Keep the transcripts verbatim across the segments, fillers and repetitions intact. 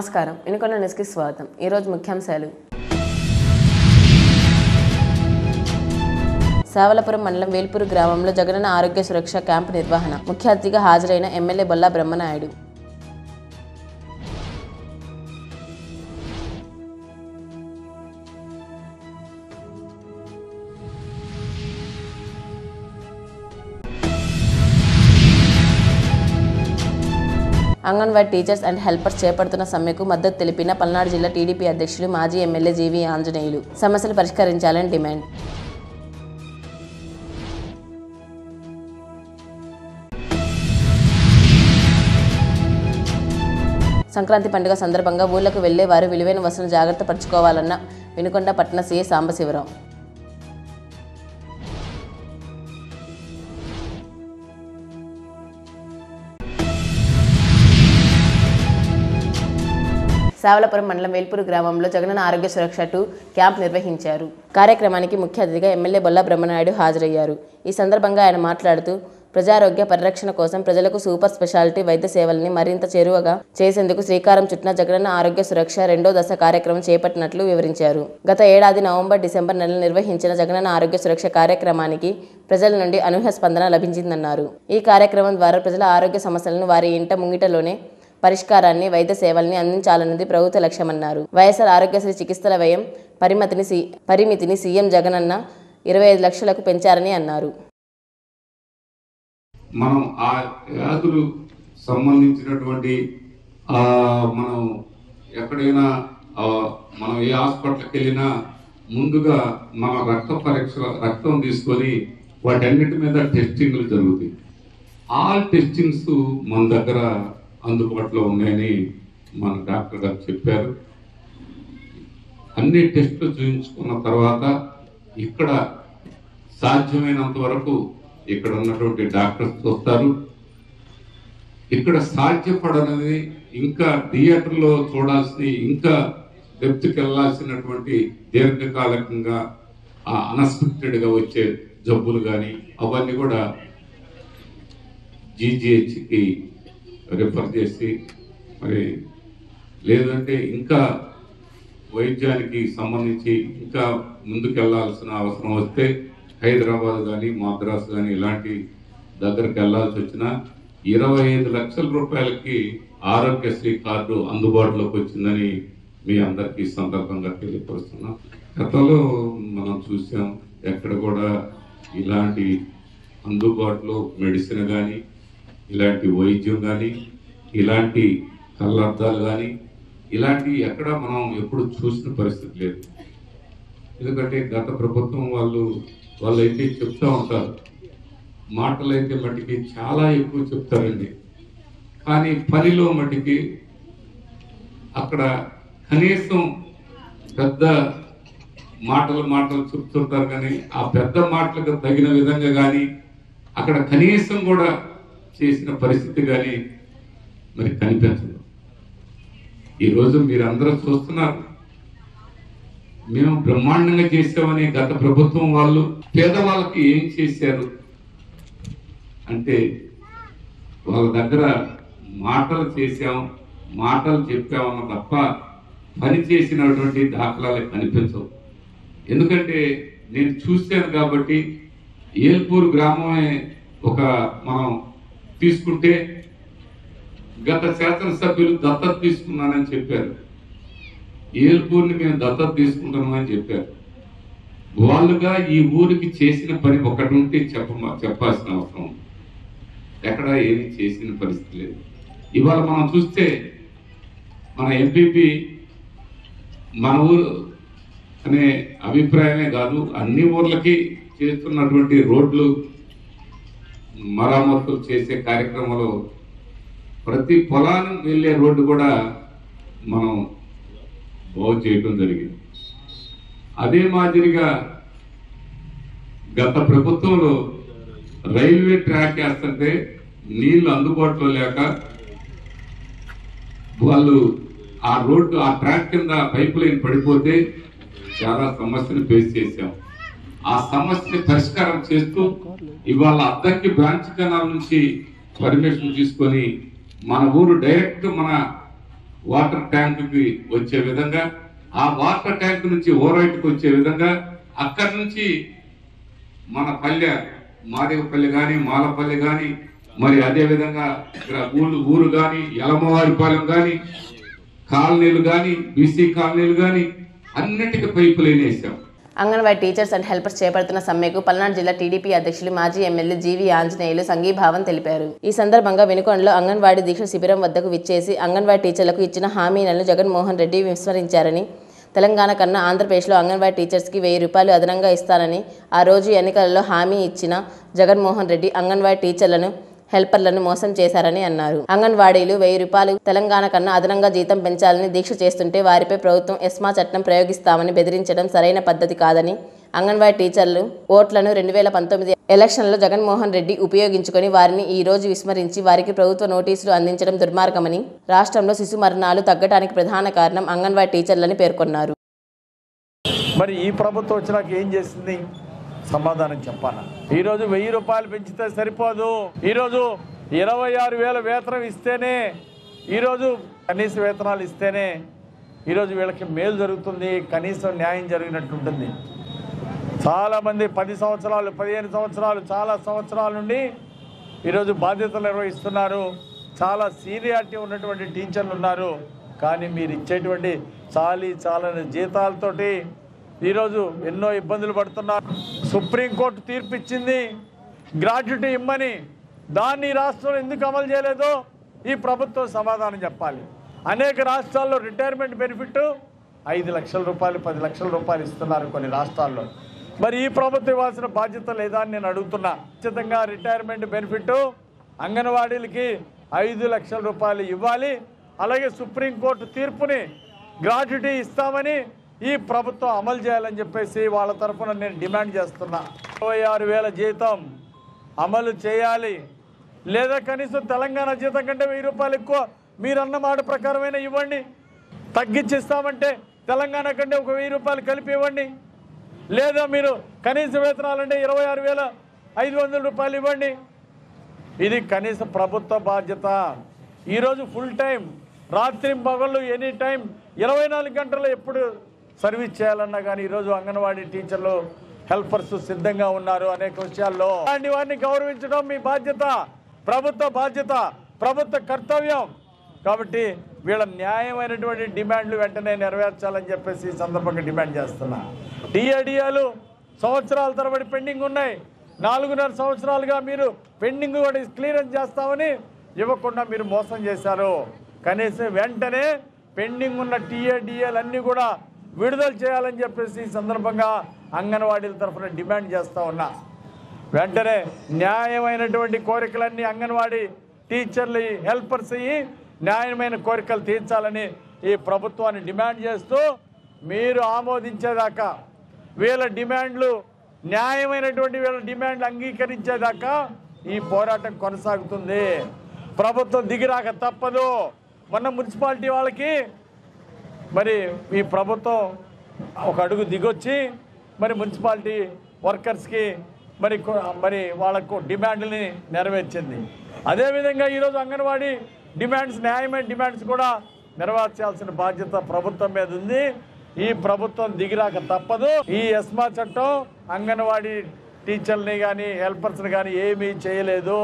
నమస్కారం. వినుకొండ న్యూస్కి స్వాగతం. ఈరోజు ముఖ్యాంశాలు. సావలపురం మండలం వేల్పూరు గ్రామంలో జగనన్న ఆరోగ్య సురక్ష క్యాంపు నిర్వహణ. ముఖ్య అతిథిగా హాజరైన MLA Bolla Brahmanaidu. Anganwadi teachers and helpers చేపడుతున్న సమ్మెకు మద్దతు తెలిపిన పల్నాడు జిల్లా టీడీపీ అధ్యక్షులు మాజీ ఎమ్మెల్యే జీవీ ఆంజనేయులు. సమస్యలు పరిష్కరించాలని డిమాండ్. సంక్రాంతి పండుగ సందర్భంగా ఊళ్లకు వెళ్లే వారు విలువైన వస్తువులను జాగ్రత్త పరచుకోవాలన్న వినుకొండ పట్టణ సీఐ సాంబశివరావు. సావలపురం మండలం వేల్పూరు గ్రామంలో జగనన్న ఆరోగ్య సురక్ష టూ క్యాంప్ నిర్వహించారు. కార్యక్రమానికి ముఖ్య అతిథిగా ఎమ్మెల్యే బొల్లా బ్రహ్మనాయుడు హాజరయ్యారు. ఈ సందర్భంగా ఆయన మాట్లాడుతూ ప్రజారోగ్య పరిరక్షణ కోసం ప్రజలకు సూపర్ స్పెషాలిటీ వైద్య సేవల్ని మరింత చేరువగా చేసేందుకు శ్రీకారం చుట్టిన జగనన్న ఆరోగ్య సురక్ష రెండో దశ కార్యక్రమం చేపట్టినట్లు వివరించారు. గత ఏడాది నవంబర్ డిసెంబర్ నెలలు నిర్వహించిన జగనన్న ఆరోగ్య సురక్ష కార్యక్రమానికి ప్రజల నుండి అనూహ్య స్పందన లభించిందన్నారు. ఈ కార్యక్రమం ద్వారా ప్రజల ఆరోగ్య సమస్యలను వారి ఇంట ముంగిటలోనే పరిష్కారాన్ని వైద్య సేవల్ని అందించాలన్నది ప్రభుత్వ లక్ష్యమన్నారు. వైఎస్ఆర్ ఆరోగ్యశ్రీ చికిత్సల వ్యయం పరిమితిని సి పరిమితిని సీఎం జగనన్న ఇరవై ఐదు లక్షలకు పెంచారని అన్నారు. మనం ఆ వ్యాధులు సంబంధించినటువంటి మనం ఎక్కడైనా మనం ఏ హాస్పిటల్కి వెళ్ళినా ముందుగా మన రక్త పరీక్ష రక్తం తీసుకొని వాటన్నిటి మీద టెస్టింగ్లు జరుగుతాయి. ఆల్ టెస్టింగ్స్ మన దగ్గర అందుబాటులో ఉన్నాయని మన డాక్టర్ గారు చెప్పారు. అన్ని టెస్టులు చూపించుకున్న తర్వాత ఇక్కడ సాధ్యమైనంత వరకు ఇక్కడ ఉన్నటువంటి డాక్టర్స్ చూస్తారు. ఇక్కడ సాధ్యపడనది ఇంకా థియేటర్లో చూడాల్సి ఇంకా డెప్త్కి వెళ్ళాల్సినటువంటి దీర్ఘకాలికంగా అన్ఎక్స్పెక్టెడ్గా వచ్చే జబ్బులు కానీ అవన్నీ కూడా జీజీహెచ్కి రిఫర్ చేసి మరి లేదంటే ఇంకా వైద్యానికి సంబంధించి ఇంకా ముందుకు వెళ్లాల్సిన అవసరం వస్తే హైదరాబాద్ కానీ మద్రాసు కానీ ఇలాంటి దగ్గరికి వెళ్లాల్సి వచ్చిన ఇరవై ఐదు లక్షల రూపాయలకి ఆరోగ్యశ్రీ కార్డు అందుబాటులోకి వచ్చిందని మీ అందరికీ సందర్భంగా తెలియపరుస్తున్నాం. గతంలో మనం చూసాం ఎక్కడ కూడా ఇలాంటి అందుబాటులో మెడిసిన్ కానీ ఇలాంటి వైద్యం కానీ ఇలాంటి కళ్ళద్దాలు కానీ ఇలాంటి ఎక్కడ మనం ఎప్పుడు చూసిన పరిస్థితి లేదు. ఎందుకంటే గత ప్రభుత్వం వాళ్ళు వాళ్ళు అయితే చెప్తా ఉంటారు, మాటలు అయితే మట్టికి చాలా ఎక్కువ చెప్తారండి, కానీ పనిలో మట్టికి అక్కడ కనీసం పెద్ద మాటలు మాటలు చెప్తుంటారు కానీ ఆ పెద్ద మాటలకు తగిన విధంగా కానీ అక్కడ కనీసం కూడా చేసిన పరిస్థితి కానీ మరి కనిపించదు. ఈరోజు మీరందరూ చూస్తున్నారు, మేము బ్రహ్మాండంగా చేసామని గత ప్రభుత్వం వాళ్ళు పేదవాళ్ళకి ఏం చేశారు అంటే వాళ్ళ దగ్గర మాటలు చేశాం మాటలు చెప్పామన్న తప్ప పని చేసినటువంటి దాఖలాలు కనిపించవు. ఎందుకంటే నేను చూశాను కాబట్టి ఏల్పూరు గ్రామమే ఒక మనం తీసుకుంటే గత శాసనసభ్యులు దత్తత తీసుకున్నానని చెప్పారు. ఏల్పూర్ని మేము దత్తత తీసుకుంటున్నామని చెప్పారు. వాళ్ళుగా ఈ ఊరికి చేసిన పని ఒకటి ఉంటే చెప్ప చెప్పాల్సిన అవసరం ఎక్కడ ఏమీ చేసిన పరిస్థితి లేదు. ఇవాళ మనం చూస్తే మన ఎంపీపీ మన ఊరు అనే అభిప్రాయమే కాదు, అన్ని ఊర్లకి చేస్తున్నటువంటి రోడ్లు మరామతులు చేసే కార్యక్రమంలో ప్రతి పొలానికి వెళ్ళే రోడ్డు కూడా మనం బాగు చేయడం జరిగింది. అదే మాదిరిగా గత ప్రభుత్వంలో రైల్వే ట్రాక్ వేస్తుంటే నీళ్లు అందుబాటులో లేక వాళ్ళు ఆ రోడ్డు ఆ ట్రాక్ కింద పైప్ లైన్ పడిపోతే చాలా సమస్యను ఫేస్ చేశాం. ఆ సమస్యని పరిష్కారం చేస్తూ ఇవాళ అద్దంకి బ్రాంచ్ కెనాల్ నుంచి పర్మిషన్ తీసుకొని మన ఊరు డైరెక్ట్ మన వాటర్ ట్యాంకుకి వచ్చే విధంగా, ఆ వాటర్ ట్యాంక్ నుంచి ఓరైట్కి వచ్చే విధంగా, అక్కడి నుంచి మన పల్లె మాదేవపల్లి కానీ మాలపల్లి కానీ, మరి అదే విధంగా ఊరు ఊరు కానీ యలమవారిపాలెం కానీ కాలనీలు కానీ బీసీ కాలనీలు కానీ అన్నిటికీ పైపులు వేసాం. అంగన్వాడీ టీచర్స్ అండ్ హెల్పర్స్ చేపడుతున్న సమ్మెకు పల్నాడు జిల్లా టీడీపీ అధ్యక్షులు మాజీ ఎమ్మెల్యే జీవీ ఆంజనేయులు సంఘీభావం తెలిపారు. ఈ సందర్భంగా వినుకొండలో అంగన్వాడీ దీక్ష శిబిరం వద్దకు విచ్చేసి అంగన్వాడీ టీచర్లకు ఇచ్చిన హామీలను జగన్మోహన్ రెడ్డి విస్మరించారని, తెలంగాణ కన్నా ఆంధ్రప్రదేశ్లో అంగన్వాడీ టీచర్స్కి వెయ్యి రూపాయలు అదనంగా ఇస్తానని ఆ రోజు ఎన్నికలలో హామీ ఇచ్చిన జగన్మోహన్ రెడ్డి అంగన్వాడీ టీచర్లను హెల్పర్లను మోసం చేశారని అన్నారు. అంగన్వాడీలు వెయ్యి రూపాయలు తెలంగాణ కన్నా అదనంగా జీతం పెంచాలని దీక్ష చేస్తుంటే వారిపై ప్రభుత్వం ఎస్మా చట్టం ప్రయోగిస్తామని బెదిరించడం సరైన పద్ధతి కాదని, అంగన్వాడీ టీచర్లు ఓట్లను రెండు వేల పంతొమ్మిది ఎలక్షన్లో జగన్మోహన్ రెడ్డి ఉపయోగించుకొని వారిని ఈ రోజు విస్మరించి వారికి ప్రభుత్వ నోటీసులు అందించడం దుర్మార్గమని, రాష్ట్రంలో శిశు మరణాలు తగ్గడానికి ప్రధాన కారణం అంగన్వాడీ టీచర్లని పేర్కొన్నారు. మరి ఈ ప్రభుత్వం వచ్చినాక ఏం చేసింది? సమాధానం చెప్పాలా? ఈరోజు వెయ్యి రూపాయలు పెంచితే సరిపోదు. ఈరోజు ఇరవై ఆరు వేల వేతనం ఇస్తేనే, ఈరోజు కనీస వేతనాలు ఇస్తేనే ఈరోజు వీళ్ళకి మేలు జరుగుతుంది, కనీసం న్యాయం జరిగినట్టుంటుంది. చాలామంది పది సంవత్సరాలు పదిహేను సంవత్సరాలు చాలా సంవత్సరాల నుండి ఈరోజు బాధ్యతలు నిర్వహిస్తున్నారు. చాలా సీనియారిటీ ఉన్నటువంటి టీచర్లు ఉన్నారు. కానీ మీరు ఇచ్చేటువంటి చాలీ చాలని జీతాలతోటి ఈరోజు ఎన్నో ఇబ్బందులు పడుతున్నారు. సుప్రీంకోర్టు తీర్పు ఇచ్చింది గ్రాట్యుటీ ఇమ్మని. దాన్ని రాష్ట్రంలో ఎందుకు అమలు చేయలేదో ఈ ప్రభుత్వం సమాధానం చెప్పాలి. అనేక రాష్ట్రాల్లో రిటైర్మెంట్ బెనిఫిట్ ఐదు లక్షల రూపాయలు పది లక్షల రూపాయలు ఇస్తున్నారు కొన్ని రాష్ట్రాల్లో. మరి ఈ ప్రభుత్వం ఇవ్వాల్సిన బాధ్యత లేదా అని నేను అడుగుతున్నా. ఖచ్చితంగా రిటైర్మెంట్ బెనిఫిట్ అంగన్వాడీలకి ఐదు లక్షల రూపాయలు ఇవ్వాలి. అలాగే సుప్రీంకోర్టు తీర్పుని గ్రాట్యుటీ ఇస్తామని ఈ ప్రభుత్వం అమలు చేయాలని చెప్పేసి వాళ్ళ తరఫున నేను డిమాండ్ చేస్తున్నా. ఇరవై ఆరు వేల జీతం అమలు చేయాలి, లేదా కనీసం తెలంగాణ జీతం కంటే వెయ్యి రూపాయలు ఎక్కువ మీరన్న మాట ప్రకారమైన ఇవ్వండి. తగ్గించిస్తామంటే తెలంగాణ కంటే ఒక వెయ్యి రూపాయలు కలిపి ఇవ్వండి. లేదా మీరు కనీస వేతనాలంటే ఇరవై ఆరు వేల ఐదు వందల రూపాయలు ఇవ్వండి. ఇది కనీస ప్రభుత్వ బాధ్యత. ఈరోజు ఫుల్ టైం, రాత్రి పగళ్ళు ఎనీ టైం ఇరవై నాలుగు గంటలు ఎప్పుడు సర్వీస్ చేయాలన్నా కానీ ఈరోజు అంగన్వాడీ టీచర్లు హెల్పర్స్ సిద్ధంగా ఉన్నారు అనేక విషయాల్లో. అలాంటి వారిని గౌరవించడం మీ బాధ్యత, ప్రభుత్వ బాధ్యత, ప్రభుత్వ కర్తవ్యం. కాబట్టి వీళ్ళ న్యాయమైనటువంటి డిమాండ్లు వెంటనే నెరవేర్చాలని చెప్పేసి ఈ సందర్భంగా డిమాండ్ చేస్తున్నా. డిఏడిఏలు సంవత్సరాల తరబడి పెండింగ్ ఉన్నాయి. నాలుగున్నర సంవత్సరాలుగా మీరు పెండింగ్ కూడా క్లియరెన్స్ చేస్తామని ఇవ్వకుండా మీరు మోసం చేశారు. కనీసం వెంటనే పెండింగ్ ఉన్న టీఏడిఏలు అన్నీ కూడా విడుదల చేయాలని చెప్పేసి ఈ సందర్భంగా అంగన్వాడీల తరఫున డిమాండ్ చేస్తూ ఉన్నా. వెంటనే న్యాయమైనటువంటి కోరికలన్నీ అంగన్వాడీ టీచర్లు హెల్పర్స్ అయ్యి న్యాయమైన కోరికలు తీర్చాలని ఈ ప్రభుత్వాన్ని డిమాండ్ చేస్తూ, మీరు ఆమోదించేదాకా వీళ్ళ డిమాండ్లు న్యాయమైనటువంటి వీళ్ళ డిమాండ్లు అంగీకరించేదాకా ఈ పోరాటం కొనసాగుతుంది. ప్రభుత్వం దిగిరాక తప్పదు. మొన్న మున్సిపాలిటీ వాళ్ళకి మరి ఈ ప్రభుత్వం ఒక అడుగు దిగొచ్చి మరి మున్సిపాలిటీ వర్కర్స్కి మరి మరి వాళ్ళకు డిమాండ్ని నెరవేర్చింది. అదేవిధంగా ఈరోజు అంగన్వాడీ డిమాండ్స్, న్యాయమైన డిమాండ్స్ కూడా నెరవేర్చాల్సిన బాధ్యత ప్రభుత్వం మీద ఉంది. ఈ ప్రభుత్వం దిగిరాక తప్పదు. ఈ ఎస్మా చట్టం అంగన్వాడీ టీచర్ని కానీ హెల్పర్స్ని కానీ ఏమీ చేయలేదు.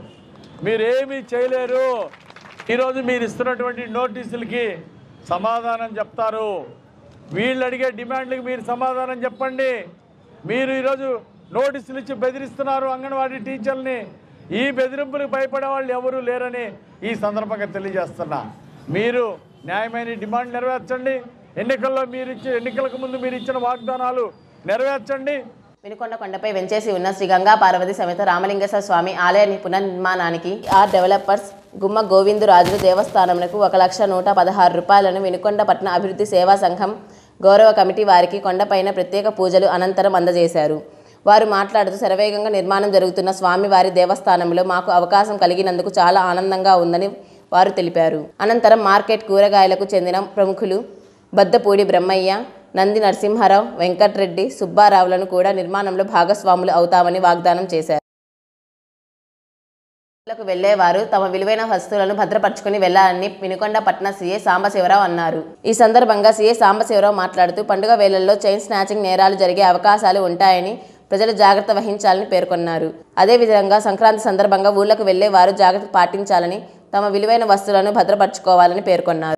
మీరేమీ చేయలేరు. ఈరోజు మీరు ఇస్తున్నటువంటి నోటీసులకి సమాధానం చెప్తారు. వీళ్ళు అడిగే డిమాండ్లకు మీరు సమాధానం చెప్పండి. మీరు ఈరోజు నోటీసులు ఇచ్చి బెదిరిస్తున్నారు అంగన్వాడీ టీచర్ని. ఈ బెదిరింపులకు భయపడే వాళ్ళు ఎవరూ లేరని ఈ సందర్భంగా తెలియజేస్తున్నా. మీరు న్యాయమైన డిమాండ్ నెరవేర్చండి. ఎన్నికల్లో మీరు ఇచ్చే ఎన్నికలకు ముందు మీరు ఇచ్చిన వాగ్దానాలు నెరవేర్చండి. వినుకొండ కొండపై వెంచేసి ఉన్న శ్రీ గంగా పార్వతి సమేత రామలింగేశ్వర స్వామి ఆలయ పునర్నిర్మాణానికి ఆర్ డెవలపర్స్ గుమ్మ గోవిందురాజులు దేవస్థానంకు ఒక లక్ష నూట పదహారు రూపాయలను వినుకొండ పట్టణ అభివృద్ధి సేవా సంఘం గౌరవ కమిటీ వారికి కొండపైన ప్రత్యేక పూజలు అనంతరం అందజేశారు. వారు మాట్లాడుతూ శరవేగంగా నిర్మాణం జరుగుతున్న స్వామివారి దేవస్థానంలో మాకు అవకాశం కలిగినందుకు చాలా ఆనందంగా ఉందని వారు తెలిపారు. అనంతరం మార్కెట్ కూరగాయలకు చెందిన ప్రముఖులు బద్దపూడి బ్రహ్మయ్య, నంది నరసింహారావు, వెంకట్రెడ్డి, సుబ్బారావులను కూడా నిర్మాణంలో భాగస్వాములు అవుతామని వాగ్దానం చేశారు. ఊళ్ళకు వెళ్లేవారు తమ విలువైన వస్తువులను భద్రపరుచుకుని వెళ్లాలని వినుకొండ పట్టణ సీఏ సాంబశివరావు అన్నారు. ఈ సందర్భంగా సీఏ సాంబశివరావు మాట్లాడుతూ పండుగ వేళల్లో చైన్ స్నాచింగ్ నేరాలు జరిగే అవకాశాలు ఉంటాయని ప్రజలు జాగ్రత్త వహించాలని పేర్కొన్నారు. అదేవిధంగా సంక్రాంతి సందర్భంగా ఊళ్ళకు వెళ్లే వారు జాగ్రత్త పాటించాలని తమ విలువైన వస్తువులను భద్రపరుచుకోవాలని పేర్కొన్నారు.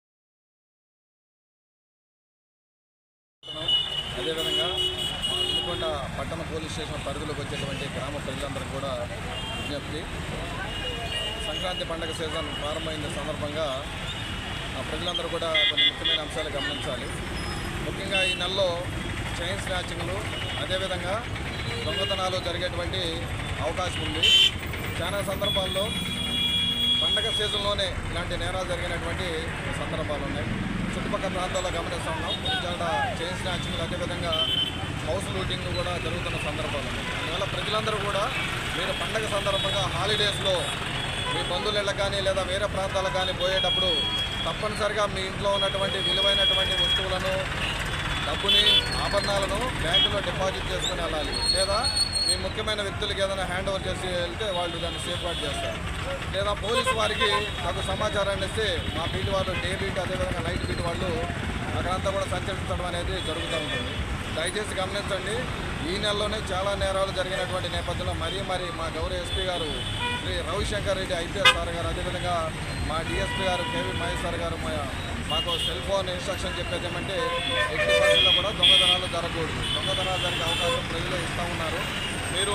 అదేవిధంగా మా వినుకొండ పట్టణ పోలీస్ స్టేషన్ పరిధిలోకి వచ్చేటువంటి గ్రామ ప్రజలందరూ కూడా విజ్ఞప్తి, సంక్రాంతి పండుగ సీజన్ ప్రారంభమైన సందర్భంగా ప్రజలందరూ కూడా కొన్ని ముఖ్యమైన అంశాలు గమనించాలి. ముఖ్యంగా ఈ నెలలో చైన్ స్నాచింగ్లు అదేవిధంగా దొంగతనాలు జరిగేటువంటి అవకాశం ఉంది. చాలా సందర్భాల్లో పండగ సీజన్లోనే ఇలాంటి నేరాలు జరిగినటువంటి సందర్భాలు ఉన్నాయి. చుట్టుపక్కల ప్రాంతాల్లో గమనిస్తూ ఉన్నాం. చాలా చైన్ స్నాచింగ్లు అదేవిధంగా హౌస్ లూటింగ్ కూడా జరుగుతున్న సందర్భాలు ఉన్నాయి. అందువల్ల ప్రజలందరూ కూడా మీరు పండగ సందర్భంగా హాలిడేస్లో మీ బంధువుల కానీ లేదా వేరే ప్రాంతాలకు కానీ పోయేటప్పుడు తప్పనిసరిగా మీ ఇంట్లో ఉన్నటువంటి విలువైనటువంటి వస్తువులను, డబ్బుని, ఆభరణాలను బ్యాంకులో డిపాజిట్ చేసుకుని వెళ్ళాలి. లేదా మీ ముఖ్యమైన వ్యక్తులకి ఏదైనా హ్యాండ్ ఓవర్ చేసి వెళ్తే వాళ్ళు దాన్ని సేఫ్ గార్డ్ చేస్తారు. లేదా పోలీసు వారికి నాకు సమాచారాన్ని ఇస్తే మా బీట్ వాళ్ళు డే బీట్ అదేవిధంగా నైట్ బీట్ వాళ్ళు అక్కడంతా కూడా సంచరించడం అనేది జరుగుతూ ఉంటుంది. దయచేసి గమనించండి, ఈ నెలలోనే చాలా నేరాలు జరిగినటువంటి నేపథ్యంలో మరీ మరి మా గౌరవ ఎస్పీ గారు శ్రీ రవిశంకర్ రెడ్డి ఐపీఎస్ సార్ గారు అదేవిధంగా మా డిఎస్పీ గారు కేవీ మహేష్ సార్ గారు మా మాకు సెల్ ఫోన్ ఇన్స్ట్రక్షన్ చెప్పేది ఏమంటే ఎట్టి పరిస్థితుల్లో కూడా దొంగతనాలు జరగకూడదు. దొంగతనాలు జరిగే అవకాశం ప్రజలు ఇస్తూ ఉన్నారు. మీరు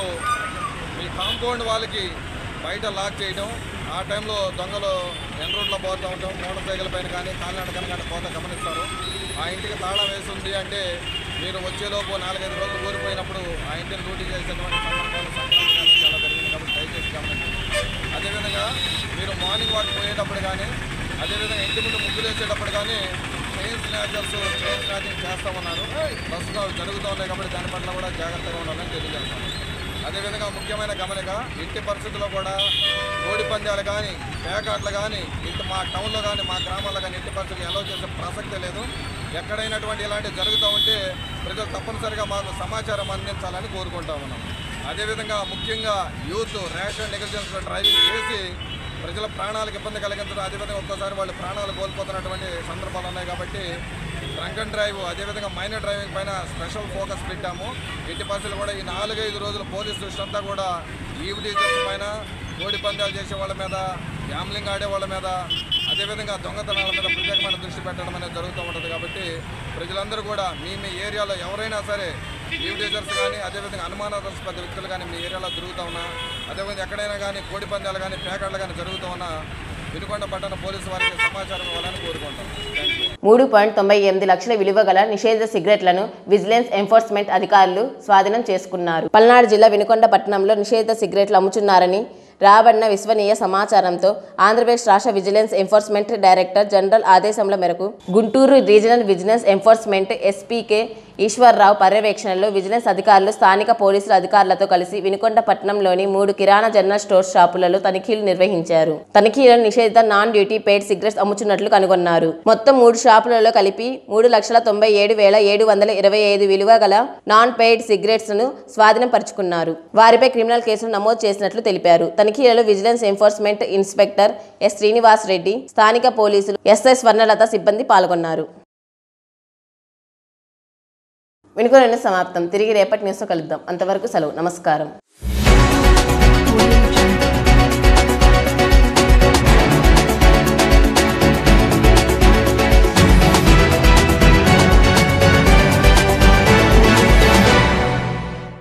మీ కాంపౌండ్ వాళ్ళకి బయట లాక్ చేయడం, ఆ టైంలో దొంగలు ఎన్ రోడ్లో పోతూ ఉంటాం, మోటార్ సైకిల్ పైన కానీ కాలినడకన కానీ పోతా గమనిస్తారు. ఆ ఇంటికి తాళం వేసి ఉంది అంటే మీరు వచ్చేలోపు నాలుగైదు రోజులు ఊరిపోయినప్పుడు ఆ ఇంటిని లూటీ చేసేటువంటి సందర్భాలు సంక్రాంతి చాలా జరిగింది. కాబట్టి దయచేసి గమనించండి. అదేవిధంగా మీరు మార్నింగ్ వాక్ పోయేటప్పుడు కానీ అదేవిధంగా ఇంటి ముందు ముగ్గులు వేసేటప్పుడు కానీ చైన్ స్నాచర్స్ చైన్ స్నాచింగ్ చేస్తామన్నారు. ప్రస్తుతం అవి జరుగుతూ ఉన్నాయి కాబట్టి దాని పట్ల కూడా జాగ్రత్తగా ఉండాలని తెలియజేస్తాను. అదేవిధంగా ముఖ్యమైన గమనిక, ఇంటి పరిస్థితుల్లో కూడా కోడి పందాలు కానీ పేకాట్లు కానీ ఇంటి మా టౌన్లో కానీ మా గ్రామాల్లో కానీ ఇంటి పరిస్థితులు అలౌ చేసే ప్రసక్తే లేదు. ఎక్కడైనటువంటి ఇలాంటివి జరుగుతూ ఉంటే ప్రజలు తప్పనిసరిగా మాకు సమాచారం అందించాలని కోరుకుంటా ఉన్నాం. అదేవిధంగా ముఖ్యంగా youth rash and negligence driving చేసి ప్రజల ప్రాణాలకు ఇబ్బంది కలిగించడం, అదేవిధంగా ఒక్కోసారి వాళ్ళు ప్రాణాలు కోల్పోతున్నటువంటి సందర్భాలు ఉన్నాయి. కాబట్టి డ్రంక్ అండ్ డ్రైవ్ అదేవిధంగా మైనర్ డ్రైవింగ్ పైన స్పెషల్ ఫోకస్ పెట్టాము. ఎట్టి పరిస్థితులు కూడా ఈ నాలుగైదు రోజులు పోలీసు దృష్టి అంతా కూడా ఈవ్ టీచర్స్ పైన, కోడి పందాలు చేసే వాళ్ళ మీద, గ్యాంబ్లింగ్ ఆడే వాళ్ళ మీద, అదేవిధంగా దొంగతనాల మీద ప్రత్యేకమైన దృష్టి పెట్టడం అనేది జరుగుతూ ఉంటుంది. కాబట్టి ప్రజలందరూ కూడా మీ మీ ఏరియాలో ఎవరైనా సరే ఈవ్ టీచర్స్ కానీ అదేవిధంగా అనుమానాస్పద వ్యక్తులు కానీ మీ ఏరియాలో జరుగుతూ ఉన్నా, అదేవిధంగా ఎక్కడైనా కానీ కోడి పందాలు కానీ పేకాళ్ళు కానీ జరుగుతూ ఉన్నా వినుకొండ పట్టణ పోలీసు వారికి సమాచారం ఇవ్వాలని కోరుకుంటాం. మూడు పాయింట్ తొంభై ఎనిమిది లక్షల విలువ గల నిషేధ సిగరెట్లను విజిలెన్స్ ఎన్ఫోర్స్మెంట్ అధికారులు స్వాధీనం చేసుకున్నారు. పల్నాడు జిల్లా వినుకొండ పట్టణంలో నిషేధ సిగరెట్లు అమ్ముచున్నారని రాబడిన విశ్వనీయ సమాచారంతో ఆంధ్రప్రదేశ్ రాష్ట్ర విజిలెన్స్ ఎన్ఫోర్స్మెంట్ డైరెక్టర్ జనరల్ ఆదేశంల మేరకు Guntur regional vigilance enforcement SP K Eswar Rao పర్యవేక్షణలో విజిలెన్స్ అధికారులు స్థానిక పోలీసుల అధికారులతో కలిసి వినుకొండ పట్టణంలోని మూడు కిరాణా జనరల్ స్టోర్ షాపులలో తనిఖీలు నిర్వహించారు. తనిఖీలను నిషేధిత నాన్ డ్యూటీ పెయిడ్ సిగరెట్స్ అమ్ముచున్నట్లు కనుగొన్నారు. మొత్తం మూడు షాపులలో కలిపి మూడు లక్షల తొంభై ఏడు వేల ఏడు వందల ఇరవై ఐదు విలువ గల నాన్ పెయిడ్ సిగరెట్స్ ను స్వాధీనం పరుచుకున్నారు. వారిపై క్రిమినల్ కేసులు నమోదు చేసినట్లు తెలిపారు. తనిఖీలలో vigilance enforcement inspector S Srinivas Reddy, స్థానిక పోలీసులు ఎస్ఐ స్వర్ణలత సిబ్బంది పాల్గొన్నారు. వినుకొండ సమాప్తం. తిరిగి రేపటి న్యూస్లో కలుద్దాం. అంతవరకు సెలవు. నమస్కారం.